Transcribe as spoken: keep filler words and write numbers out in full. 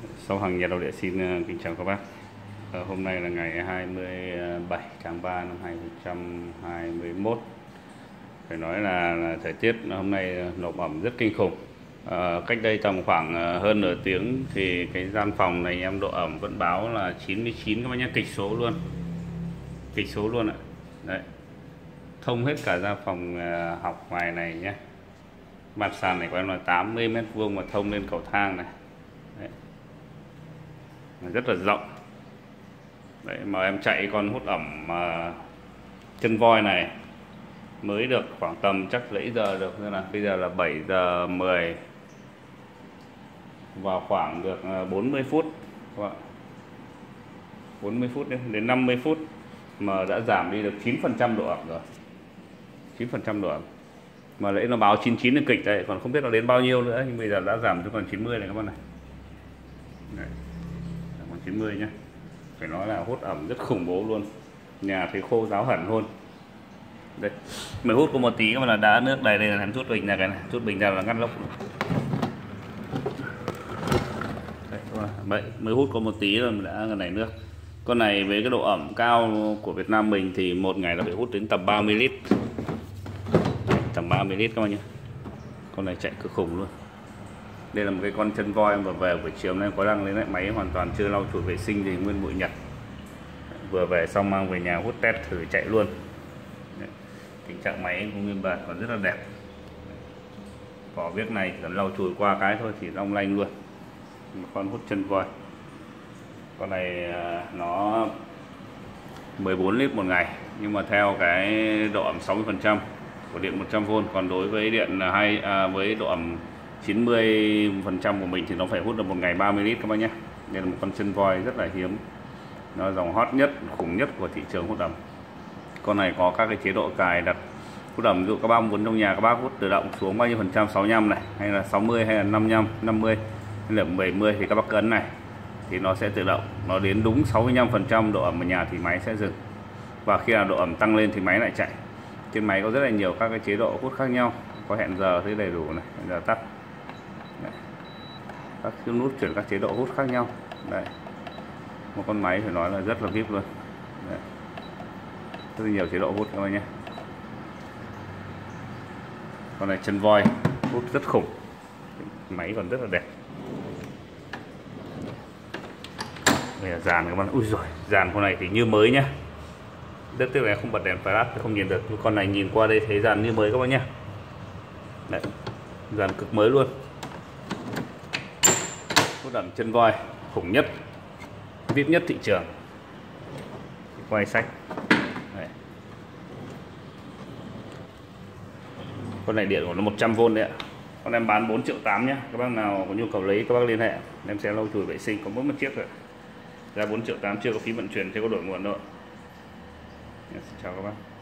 Sau hàng nhiệt độ địa xin uh, kính chào các bác. Ờ, hôm nay là ngày hai mươi bảy tháng ba năm hai nghìn không trăm hai mươi mốt. Phải nói là, là thời tiết hôm nay nđộ ẩm rất kinh khủng. Ờ, cách đây tầm khoảng uh, hơn nửa tiếng thì cái gian phòng này em độ ẩm vẫn báo là chín mươi chín các bác nhé, kịch số luôn, kịch số luôn ạ. Đấy, thông hết cả gian phòng uh, học ngoài này nhé. Mặt sàn này của em là tám mươi mét vuông và thông lên cầu thang này. Đấy, rất là rộng. Đấy, mà em chạy con hút ẩm mà chân voi này mới được khoảng tầm chắc lấy giờ được, nên là bây giờ là bảy giờ mười, vào khoảng được bốn mươi phút, bốn mươi phút đến năm mươi phút mà đã giảm đi được chín phần trăm độ ẩm rồi, chín phần trăm độ ẩm. Mà lấy nó báo chín mươi chín là kịch đấy, còn không biết nó đến bao nhiêu nữa, nhưng bây giờ đã giảm cho còn chín mươi này các bạn này. Đấy, còn chín mươi nhé. Phải nói là hút ẩm rất khủng bố luôn, nhà thấy khô ráo hẳn luôn. Đây, mới hút có một tí mà là đã nước đầy. Đây là hắn rút bình ra, cái này rút bình ra là ngắt lốc. Đây, vậy mới hút có một tí rồi mà đã này nước. Con này với cái độ ẩm cao của Việt Nam mình thì một ngày là phải hút đến tầm ba mươi lít. Đây, tầm ba mươi lít các bạn nhé. Con này chạy cực khủng luôn. Đây là một cái con chân voi mà về buổi chiều nay có đăng lên lại, máy hoàn toàn chưa lau chùi vệ sinh thì nguyên bụi nhặt. Vừa về xong mang về nhà hút test thử chạy luôn. Đấy, tình trạng máy cũng nguyên bản còn rất là đẹp. Vỏ viết này chỉ cần lau chùi qua cái thôi thì long lanh luôn. Một con hút chân voi. Con này nó mười bốn lít một ngày, nhưng mà theo cái độ ẩm sáu mươi phần trăm của điện một trăm vôn. Còn đối với điện hai à, với độ ẩm chín mươi phần trăm của mình thì nó phải hút được một ngày ba mươi lít các bác nhé. Đây là một con chân voi rất là hiếm, nó dòng hot nhất, khủng nhất của thị trường hút ẩm. Con này có các cái chế độ cài đặt hút ẩm, ví dụ các bác muốn trong nhà các bác hút tự động xuống bao nhiêu phần trăm, sáu mươi lăm này, hay là sáu mươi, hay là năm mươi lăm, năm mươi, hay là bảy mươi thì các bác ấn này thì nó sẽ tự động, nó đến đúng sáu mươi lăm phần trăm độ ẩm ở nhà thì máy sẽ dừng. Và khi nào độ ẩm tăng lên thì máy lại chạy. Trên máy có rất là nhiều các cái chế độ hút khác nhau, có hẹn giờ thấy đầy đủ này, hẹn giờ tắt. Đấy, các cái nút chuyển các chế độ hút khác nhau. Đây, một con máy phải nói là rất là vip luôn. Đấy, rất là nhiều chế độ hút các bạn nhé. Con này chân voi hút rất khủng, máy còn rất là đẹp. Đây là dàn các bạn. Ui rồi, dàn con này thì như mới nhá. Rất tiếc là không bật đèn flash không nhìn được, con này nhìn qua đây thấy dàn như mới các bạn nhé. Đấy, dàn cực mới luôn. Hút ẩm chân voi khủng nhất, vip nhất thị trường. Quay sách. Đấy, con này điện của nó một trăm vôn đấy ạ. Con em bán bốn triệu tám nhé. Các bác nào có nhu cầu lấy các bác liên hệ, em sẽ lau chùi vệ sinh, có mỗi một chiếc rồi. Ra bốn triệu tám, chưa có phí vận chuyển, chưa có đổi nguồn đâu. Xin chào các bác.